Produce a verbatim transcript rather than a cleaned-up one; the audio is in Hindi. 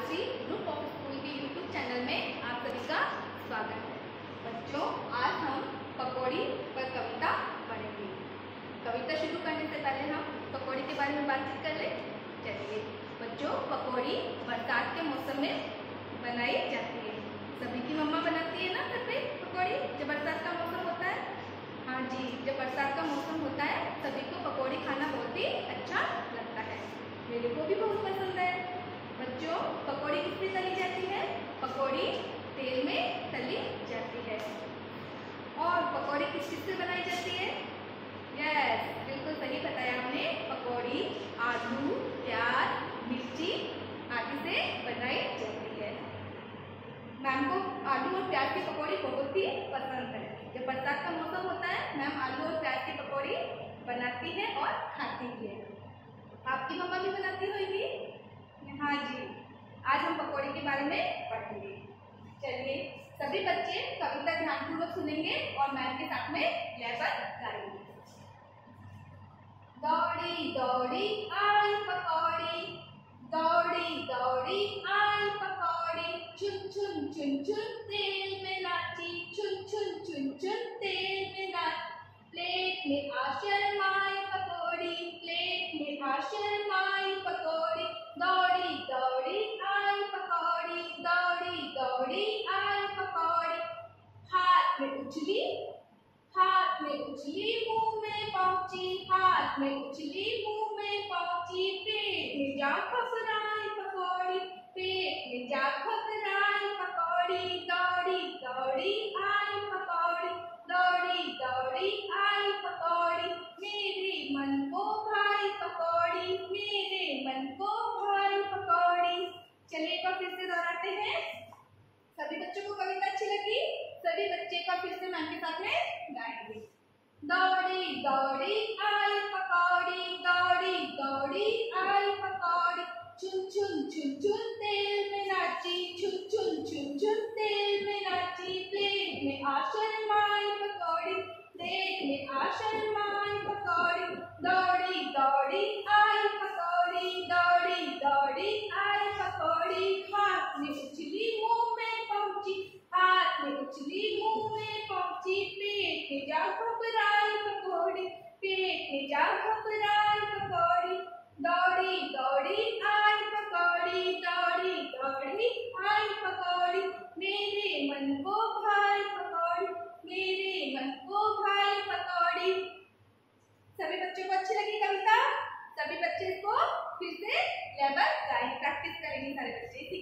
राजश्री ग्रुप ऑफ स्कूल के यूट्यूब चैनल में आप सभी का स्वागत है। बच्चों, आज हम पकौड़ी पर कविता पढ़ेंगे। कविता शुरू करने से पहले हम पकौड़ी के बारे में बातचीत कर लें। चलिए बच्चों, पकौड़ी बरसात के मौसम में बनाई जाती है। सभी की मम्मा बनाती है ना घर पे पकौड़ी जब बरसात का मौसम होता है। हाँ जी, जब बरसात का मौसम होता है सभी को पकौड़ी खाना बहुत ही अच्छा लगता है। मेरे को भी बहुत पसंद है। बच्चों, पकौड़ी किससे तली जाती है? पकौड़ी तेल में तली जाती है। और पकौड़ी किस चीज से बनाई जाती है? यस, बिल्कुल सही बताया हमने। पकौड़ी आलू, प्याज, मिर्ची आदि से बनाई जाती है। मैम को आलू और प्याज की पकौड़ी बहुत ही पसंद है। जब बरसात का मौसम होता है मैम आलू और प्याज की पकौड़ी बनाती है और खाती है। आपकी मम्मा भी बनाती होगी? हाँ जी, आज हम पकौड़ी के बारे में पढ़ेंगे। चलिए सभी बच्चे कविता ध्यानपूर्वक सुनेंगे और मैम के साथ में लेबर गाएंगे। दौड़ी दौड़ी आई पकौड़ी, दौड़ी दौड़ी आई पकौड़ी, चुन चुन चुन चुन तेल में नाची, चुन चुन चुन चुन तेल में नाची। प्लेट में आशर माई पकौड़ी, प्लेट में आशर माई पकौड़ी, दौड़ी दौड़ी आई पकौड़ी, दौड़ी दौड़ी आई पकौड़ी। हाथ में उछली, हाथ में उछली मुंह में पहुंची, हाथ में उछली मुंह में पहुंची। पेट में जा फफराई पकौड़ी, पेट में जा फफराई पकौड़ी, दौड़ी दौड़ी आई पकौड़ी, दौड़ी दौड़ी आई पकौड़ी। मेरे मन को भाई पकौड़ी, मेरे मन को भाई पकौड़ी। चलिए एक बार फिर से दोहराते हैं। सभी बच्चों को कविता अच्छी लगी? सभी बच्चे का फिर से मैम के साथ में गाएंगे। दौड़ी दौड़ी आई पकौड़ी, दौड़ी दौड़ी आई पकौड़ी, चुन चुन चुन चुन तेल में नाची, चुन चुन चुन चुन तेल में नाची। प्लेट में आशर माई पकौड़ी, प्लेट में आशर माई पकौड़ी, दौड़ी दौड़ी आई पकौड़ी, दौड़ी दौड़ी आई पकौड़ी। हाथ में उछली मुंह में पहुंची, हाथ में उछली मुंह में पहुंची। पेट में जा फफराई पकौड़ी, पेट में जा फफराई पकौड़ी, दौड़ी दौड़ी आई पकौड़ी, दौड़ी दौड़ी आई पकौड़ी। मेरे मन को भाई पकौड़ी, मेरे मन को भाई पकौड़ी। सभी बच्चों को अच्छी लगी कविता? सभी बच्चे इसको फिर से लेबर गाएंगे, प्रैक्टिस करेंगे सारे बच्चे।